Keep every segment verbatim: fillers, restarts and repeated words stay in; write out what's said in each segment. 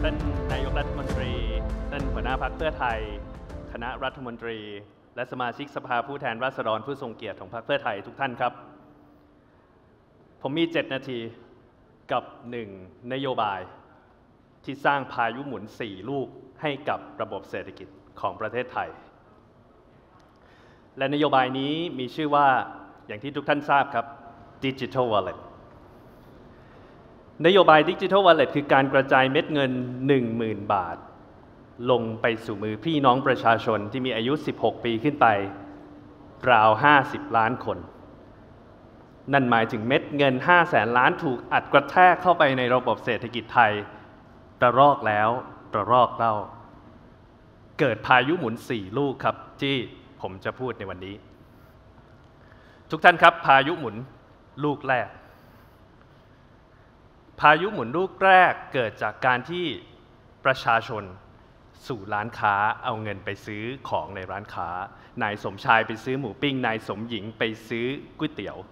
ท่านนายกรัฐมนตรีท่านหัวหน้าพรรคเพื่อไทยคณะรัฐมนตรีและสมาชิกสภาผู้แทนราษฎรผู้ทรงเกียรติของพรรคเพื่อไทยทุกท่านครับผมมีเจ็ดนาทีกับหนึ่งนโยบายที่สร้างพายุหมุนสี่ลูกให้กับระบบเศรษฐกิจของประเทศไทยและนโยบายนี้มีชื่อว่าอย่างที่ทุกท่านทราบครับ Digital Wallet นโยบาย Digital Wallet คือการกระจายเม็ดเงิน หนึ่งหมื่น บาทลงไปสู่มือพี่น้องประชาชนที่มีอายุสิบหกปีขึ้นไปราวห้าสิบล้านคนนั่นหมายถึงเม็ดเงินห้าแสนล้านถูกอัดกระแทกเข้าไปในระบบเศรษฐกิจไทยระลอกแล้วระลอกเล่าเกิดพายุหมุนสี่ลูกครับที่ผมจะพูดในวันนี้ทุกท่านครับพายุหมุนลูกแรกพายุหมุนลูกแรกเกิดจากการที่ประชาชนสู่ร้านค้าเอาเงินไปซื้อของในร้านค้านายสมชายไปซื้อหมูปิ้งนายสมหญิงไปซื้อก๋วยเตี๋ยว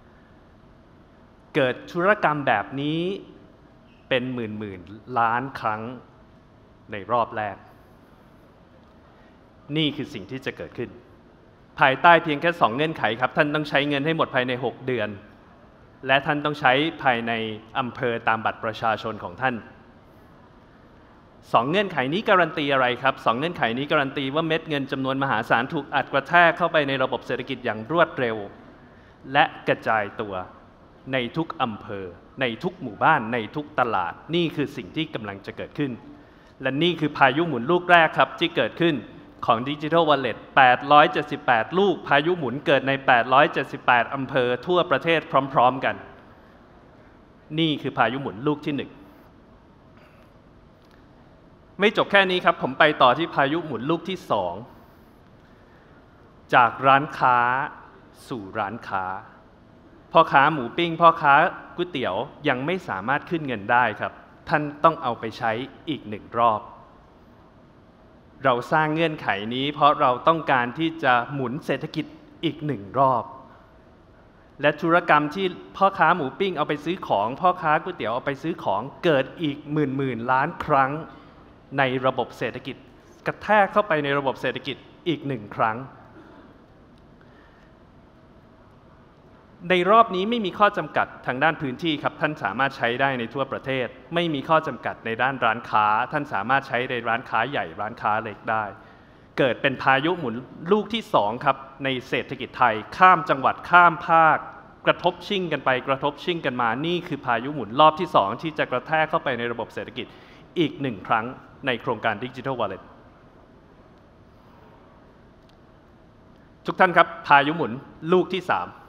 เกิดธุรกรรมแบบนี้เป็นหมื่นหมื่นล้านครั้งในรอบแรกนี่คือสิ่งที่จะเกิดขึ้นภายใต้เพียงแค่สองเงื่อนไขครับท่านต้องใช้เงินให้หมดภายในหกเดือนและท่านต้องใช้ภายในอำเภอตามบัตรประชาชนของท่านสองเงื่อนไขนี้การันตีอะไรครับสองเงื่อนไขนี้การันตีว่าเม็ดเงินจำนวนมหาศาลถูกอัดกระแทกเข้าไปในระบบเศรษฐกิจอย่างรวดเร็วและกระจายตัวในทุกอำเภอในทุกหมู่บ้านในทุกตลาดนี่คือสิ่งที่กำลังจะเกิดขึ้นและนี่คือพายุหมุนลูกแรกครับที่เกิดขึ้นของ Digital Wallet แปดร้อยเจ็ดสิบแปดลูกพายุหมุนเกิดในแปดร้อยเจ็ดสิบแปดอำเภอทั่วประเทศพร้อมๆกันนี่คือพายุหมุนลูกที่หนึ่งไม่จบแค่นี้ครับผมไปต่อที่พายุหมุนลูกที่สองจากร้านค้าสู่ร้านค้าพ่อค้าหมูปิ้งพ่อค้าก๋วยเตี๋ยวยังไม่สามารถขึ้นเงินได้ครับท่านต้องเอาไปใช้อีกหนึ่งรอบเราสร้างเงื่อนไขนี้เพราะเราต้องการที่จะหมุนเศรษฐกิจอีกหนึ่งรอบและธุรกรรมที่พ่อค้าหมูปิ้งเอาไปซื้อของพ่อค้าก๋วยเตี๋ยวเอาไปซื้อของเกิดอีกหมื่นหมื่นล้านครั้งในระบบเศรษฐกิจกระแทกเข้าไปในระบบเศรษฐกิจอีกหนึ่งครั้งในรอบนี้ไม่มีข้อจำกัดทางด้านพื้นที่ครับท่านสามารถใช้ได้ในทั่วประเทศไม่มีข้อจำกัดในด้านร้านค้าท่านสามารถใช้ในร้านค้าใหญ่ร้านค้าเล็กได้เกิดเป็นพายุหมุนลูกที่สองครับในเศรษฐกิจไทยข้ามจังหวัดข้ามภาคกระทบชิ่งกันไปกระทบชิ่งกันมานี่คือพายุหมุนรอบที่สองที่จะกระแทกเข้าไปในระบบเศรษฐกิจอีกหนึ่งครั้งในโครงการ Digital Wallet ทุกท่านครับพายุหมุนลูกที่สาม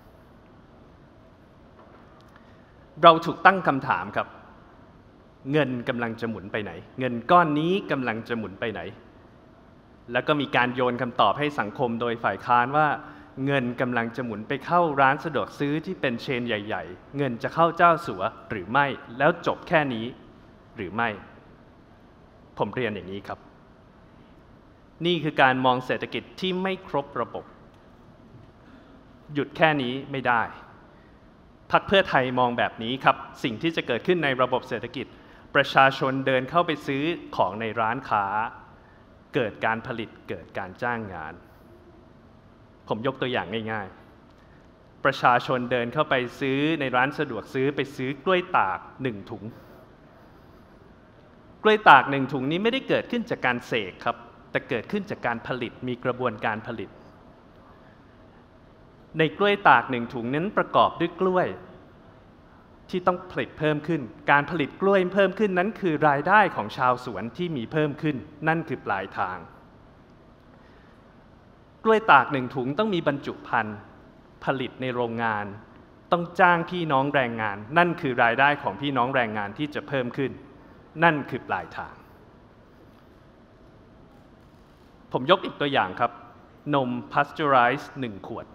เราถูกตั้งคำถามครับเงินกำลังจะหมุนไปไหนเงินก้อนนี้กำลังจะหมุนไปไหนแล้วก็มีการโยนคำตอบให้สังคมโดยฝ่ายค้านว่าเงินกำลังจะหมุนไปเข้าร้านสะดวกซื้อที่เป็นเชนใหญ่ๆเงินจะเข้าเจ้าสัวหรือไม่แล้วจบแค่นี้หรือไม่ผมเรียนอย่างนี้ครับนี่คือการมองเศรษฐกิจที่ไม่ครบระบบหยุดแค่นี้ไม่ได้พรรคเพื่อไทยมองแบบนี้ครับสิ่งที่จะเกิดขึ้นในระบบเศรษฐกิจประชาชนเดินเข้าไปซื้อของในร้านค้าเกิดการผลิตเกิดการจ้างงานผมยกตัวอย่างง่ายๆประชาชนเดินเข้าไปซื้อในร้านสะดวกซื้อไปซื้อกล้วยตากหนึ่งถุงกล้วยตากหนึ่งถุงนี้ไม่ได้เกิดขึ้นจากการเสกครับแต่เกิดขึ้นจากการผลิตมีกระบวนการผลิตในกล้วยตากหนึ่งถุงนั้นประกอบด้วยกล้วยที่ต้องผลิตเพิ่มขึ้นการผลิตกล้วยเพิ่มขึ้นนั้นคือรายได้ของชาวสวนที่มีเพิ่มขึ้นนั่นคือปลายทางกล้วยตากหนึ่งถุงต้องมีบรรจุภัณฑ์ผลิตในโรงงานต้องจ้างพี่น้องแรงงานนั่นคือรายได้ของพี่น้องแรงงานที่จะเพิ่มขึ้นนั่นคือปลายทางผมยกอีกตัวอย่างครับนมพาสเจอไรซ์หนึ่งขวด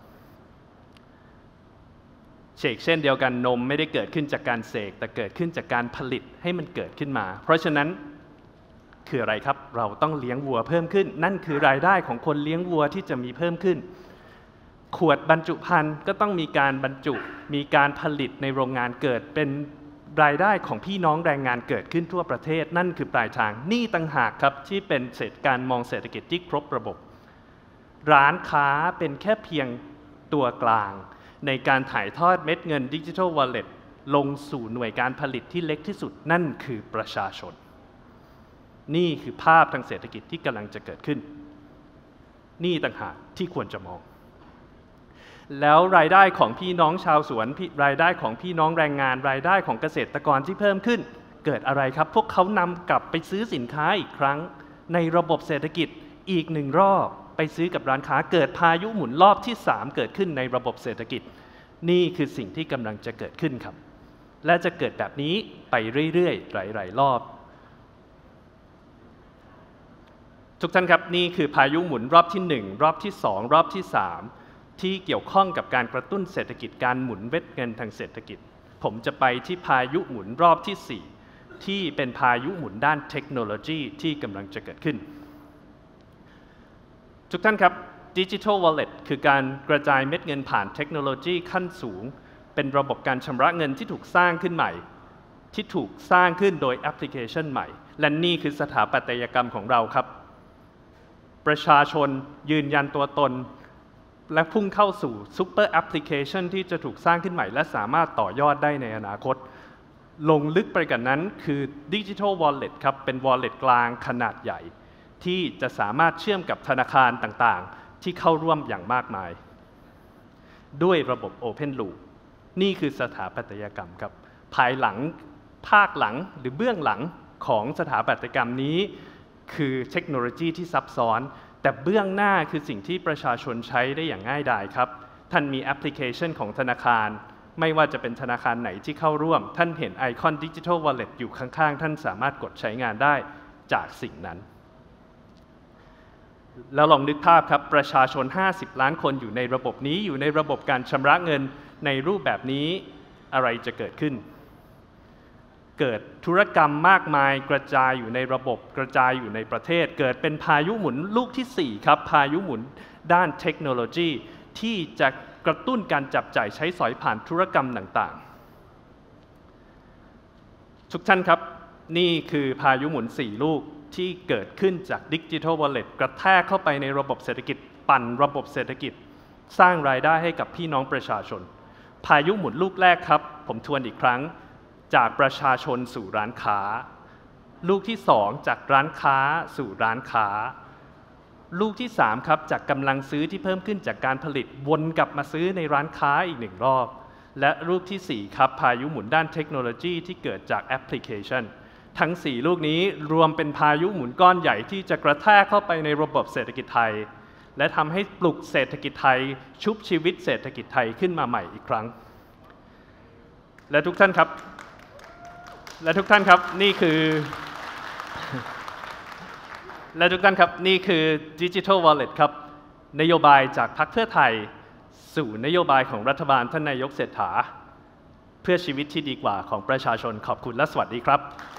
เชกเช่นเดียวกันนมไม่ได้เกิดขึ้นจากการเสกแต่เกิดขึ้นจากการผลิตให้มันเกิดขึ้นมาเพราะฉะนั้นคืออะไรครับเราต้องเลี้ยงวัวเพิ่มขึ้นนั่นคือรายได้ของคนเลี้ยงวัวที่จะมีเพิ่มขึ้นขวดบรรจุภัณฑ์ก็ต้องมีการบรรจุมีการผลิตในโรงงานเกิดเป็นรายได้ของพี่น้องแรงงานเกิดขึ้นทั่วประเทศนั่นคือปลายทางนี่ต่างหากครับที่เป็นเศรษฐการมองเศรษฐกิจที่ครบระบบร้านค้าเป็นแค่เพียงตัวกลางในการถ่ายทอดเม็ดเงินดิจิทัลวอลเล็ตลงสู่หน่วยการผลิตที่เล็กที่สุดนั่นคือประชาชนนี่คือภาพทางเศรษฐกิจที่กำลังจะเกิดขึ้นนี่ต่างหากที่ควรจะมองแล้วรายได้ของพี่น้องชาวสวนรายได้ของพี่น้องแรงงานรายได้ของเกษตรกรที่เพิ่มขึ้นเกิดอะไรครับพวกเขานำกลับไปซื้อสินค้าอีกครั้งในระบบเศรษฐกิจอีกหนึ่งรอบไปซื้อกับร้านค้าเกิดพายุหมุนรอบที่สามเกิดขึ้นในระบบเศรษฐกิจนี่คือสิ่งที่กำลังจะเกิดขึ้นครับและจะเกิดแบบนี้ไปเรื่อยๆหลายๆรอบทุกท่านครับนี่คือพายุหมุนรอบที่หนึ่งรอบที่สองรอบที่สามที่เกี่ยวข้องกับการกระตุ้นเศรษฐกิจการหมุนเม็ดเงินทางเศรษฐกิจผมจะไปที่พายุหมุนรอบที่สี่ที่เป็นพายุหมุนด้านเทคโนโลยีที่กำลังจะเกิดขึ้นทุกท่านครับ Digital Wallet คือการกระจายเม็ดเงินผ่านเทคโนโลยีขั้นสูงเป็นระบบการชำระเงินที่ถูกสร้างขึ้นใหม่ที่ถูกสร้างขึ้นโดยแอปพลิเคชันใหม่และนี่คือสถาปัตยกรรมของเราครับประชาชนยืนยันตัวตนและพุ่งเข้าสู่ซุปเปอร์แอปพลิเคชันที่จะถูกสร้างขึ้นใหม่และสามารถต่อยอดได้ในอนาคตลงลึกไปกว่านั้นคือ Digital Wallet ครับเป็น Wallet กลางขนาดใหญ่ที่จะสามารถเชื่อมกับธนาคารต่างๆที่เข้าร่วมอย่างมากมายด้วยระบบ Open Loop นี่คือสถาปัตยกรรมครับภายหลังภาคหลังหรือเบื้องหลังของสถาปัตยกรรมนี้คือเทคโนโลยีที่ซับซ้อนแต่เบื้องหน้าคือสิ่งที่ประชาชนใช้ได้อย่างง่ายดายครับท่านมีแอปพลิเคชันของธนาคารไม่ว่าจะเป็นธนาคารไหนที่เข้าร่วมท่านเห็นไอคอน Digital Wallet อยู่ข้างๆท่านสามารถกดใช้งานได้จากสิ่งนั้นแล้วลองนึกภาพครับประชาชนห้าสิบล้านคนอยู่ในระบบนี้อยู่ในระบบการชำระเงินในรูปแบบนี้อะไรจะเกิดขึ้นเกิดธุรกรรมมากมายกระจายอยู่ในระบบกระจายอยู่ในประเทศเกิดเป็นพายุหมุนลูกที่สี่ครับพายุหมุนด้านเทคโนโลยีที่จะกระตุ้นการจับจ่ายใช้สอยผ่านธุรกรรมต่างๆทุกท่านครับนี่คือพายุหมุนสี่ลูกที่เกิดขึ้นจาก Digital Wallet กระแทกเข้าไปในระบบเศรษฐกิจปั่นระบบเศรษฐกิจสร้างรายได้ให้กับพี่น้องประชาชนพายุหมุนลูกแรกครับผมทวนอีกครั้งจากประชาชนสู่ร้านค้าลูกที่สองจากร้านค้าสู่ร้านค้าลูกที่สามครับจากกำลังซื้อที่เพิ่มขึ้นจากการผลิตวนกลับมาซื้อในร้านค้าอีกหนึ่งรอบและลูกที่สี่ครับพายุหมุนด้านเทคโนโลยีที่เกิดจากแอปพลิเคชันทั้งสี่ลูกนี้รวมเป็นพายุหมุนก้อนใหญ่ที่จะกระแทกเข้าไปในระบบเศรษฐกิจไทยและทำให้ปลุกเศรษฐกิจไทยชุบชีวิตเศรษฐกิจไทยขึ้นมาใหม่อีกครั้งและทุกท่านครับและทุกท่านครับนี่คือและทุกท่านครับนี่คือ Digital Wallet ครับนโยบายจากพรรคเพื่อไทยสู่นโยบายของรัฐบาลท่านนายกเศรษฐาเพื่อชีวิตที่ดีกว่าของประชาชนขอบคุณและสวัสดีครับ